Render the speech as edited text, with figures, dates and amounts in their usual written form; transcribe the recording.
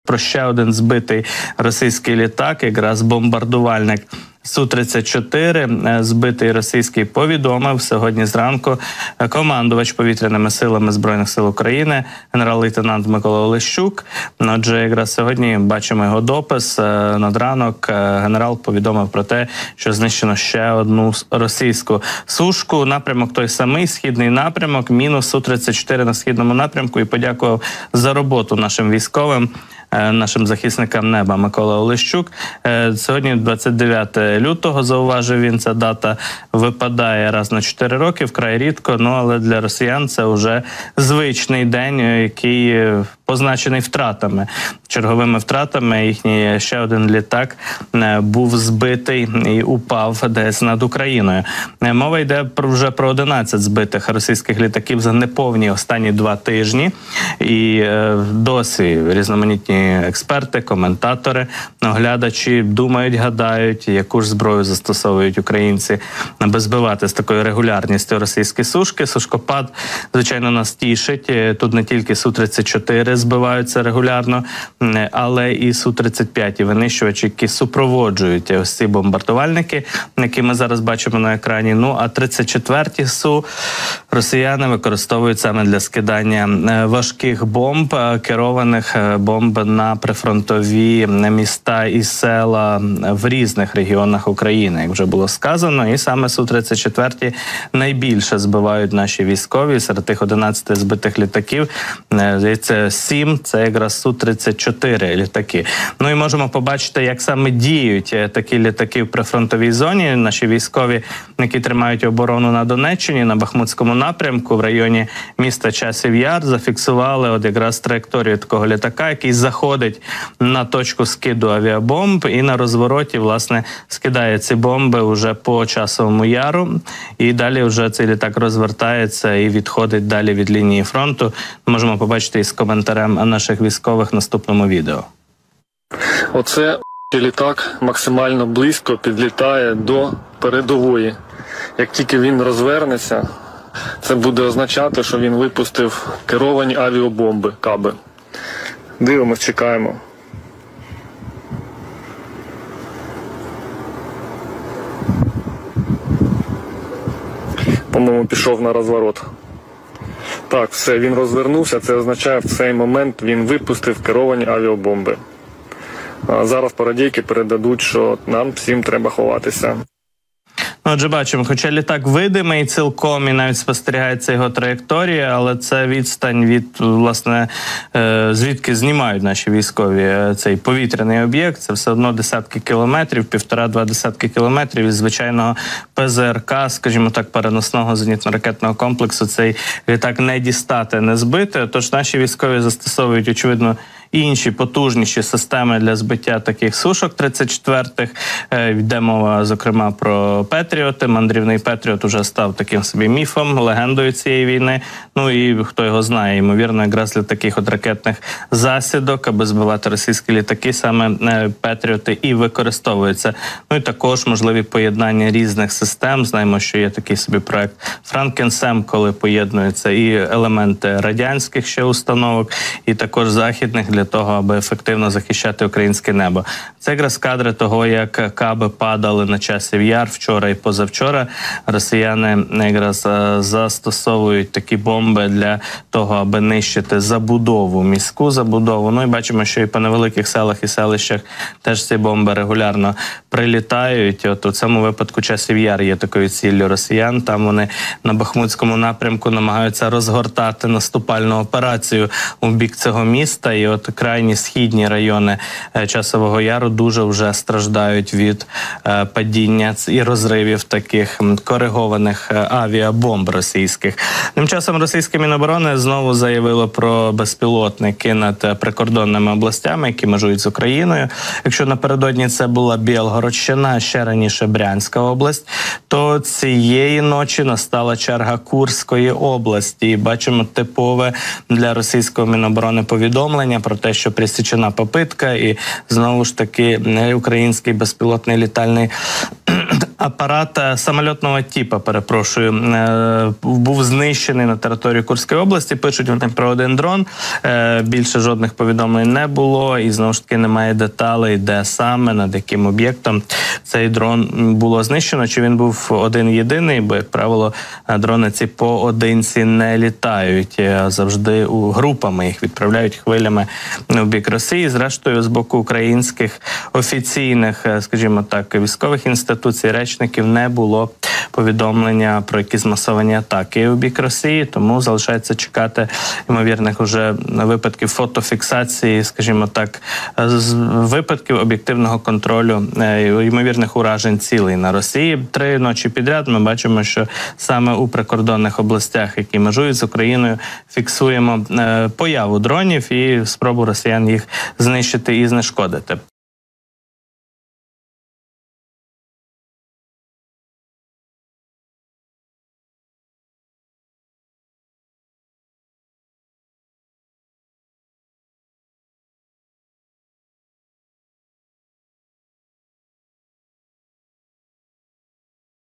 про ще один збитий російський літак, якраз бомбардувальник Су-34, збитий російський, повідомив сьогодні зранку командувач повітряними силами Збройних сил України, генерал-лейтенант Микола Олещук. Отже, якраз сьогодні бачимо його допис. Над ранок генерал повідомив про те, що знищено ще одну російську сушку. Напрямок той самий, східний напрямок, мінус Су-34 на східному напрямку, і подякував за роботу нашим військовим, нашим захисникам неба. Микола Олещук. Сьогодні 29 лютого, зауважив він, ця дата випадає раз на 4 роки, вкрай рідко, але для росіян це вже звичний день, який позначений втратами, черговими втратами. Їхній ще один літак був збитий і упав десь над Україною. Мова йде вже про 11 збитих російських літаків за неповні останні 2 тижні. І досі різноманітні експерти, коментатори, оглядачі думають, гадають, яку ж зброю застосовують українці, аби збивати з такою регулярністю російські сушки. Сушкопад, звичайно, нас тішить. Тут не тільки Су-34 збиваються регулярно, але і Су-35, і винищувачі, які супроводжують ось ці бомбардувальники, які ми зараз бачимо на екрані. А 34-ті Су росіяни використовують саме для скидання важких бомб, керованих бомб на прифронтові міста і села в різних регіонах України, як вже було сказано. І саме Су-34 найбільше збивають наші військові. Серед тих 11 збитих літаків, здається, 7 – це якраз Су-34 літаки. І можемо побачити, як саме діють такі літаки в прифронтовій зоні. Наші військові, які тримають оборону на Донеччині, на Бахмутському напрямку, в районі міста Часів Яр, зафіксували якраз траєкторію такого літака, який заходить на точку скиду авіабомб і на розвороті, власне, скидає ці бомби вже по Часовому Яру. І далі вже цей літак розвертається і відходить далі від лінії фронту. Можемо побачити із коментарем наших військових в наступному відео. Оце літак максимально близько підлітає до передової. Як тільки він розвернеться, це буде означати, що він випустив керовані авіабомби, каби. Дивимось, чекаємо. По-моєму, пішов на розворот. Так, все, він розвернувся, це означає, в цей момент він випустив керовані авіабомби. Зараз парадійки передадуть, що нам всім треба ховатися. Отже, бачимо, хоча літак видимий цілком і навіть спостерігається його траєкторія, але це відстань від, власне, звідки знімають наші військові цей повітряний об'єкт. Це все одно десятки кілометрів, 1,5-2 десятки кілометрів із звичайного ПЗРК, скажімо так, переносного зенітно-ракетного комплексу, цей літак не дістати, не збити. Тож наші військові застосовують, очевидно, інші потужніші системи для збиття таких сушок 34-х. Йде мова, зокрема, про Петріоти. Мандрівний Петріот уже став таким собі міфом, легендою цієї війни. І хто його знає, ймовірно, якраз для таких ракетних засідок, аби збивати російські літаки, саме Петріоти і використовуються. І також можливі поєднання різних систем. Знаємо, що є такий собі проект Франкенсем, коли поєднуються і елементи радянських ще установок, і також західних, для того, аби ефективно захищати українське небо. Це якраз кадри того, як каби падали на Часів Яр вчора і позавчора. Росіяни якраз застосовують такі бомби для того, аби нищити забудову, міську забудову. І бачимо, що і по невеликих селах і селищах теж ці бомби регулярно прилітають. От у цьому випадку Часів Яр є такою ціллю росіян. Там вони на Бахмутському напрямку намагаються розгортати наступальну операцію у бік цього міста. І от крайні східні райони Часового Яру дуже вже страждають від падіння і розривів таких коригованих авіабомб російських. Тим часом російське Міноборони знову заявило про безпілотники над прикордонними областями, які межують з Україною. Якщо напередодні це була Білгородщина, а ще раніше Брянська область, то цієї ночі настала черга Курської області. І бачимо типове для російського Міноборони повідомлення про те, що присічена попитка, і знову ж таки український безпілотний літальний апарат самольотного типу, був знищений на території Курської області. Пишуть вони про один дрон. Більше жодних повідомлень не було. І, знову ж таки, немає деталей, де саме, над яким об'єктом цей дрон було знищено. Чи він був один-єдиний, бо, як правило, дрони ці поодинці не літають. Завжди групами їх відправляють хвилями в бік Росії. Зрештою, з боку українських офіційних, скажімо так, військових інституцій, речників не було повідомлення про якісь масовані атаки у бік Росії, тому залишається чекати ймовірних уже випадків фотофіксації, скажімо так, випадків об'єктивного контролю ймовірних уражень цілей на Росії. 3 ночі підряд ми бачимо, що саме у прикордонних областях, які межують з Україною, фіксуємо появу дронів і спробу росіян їх знищити і знешкодити.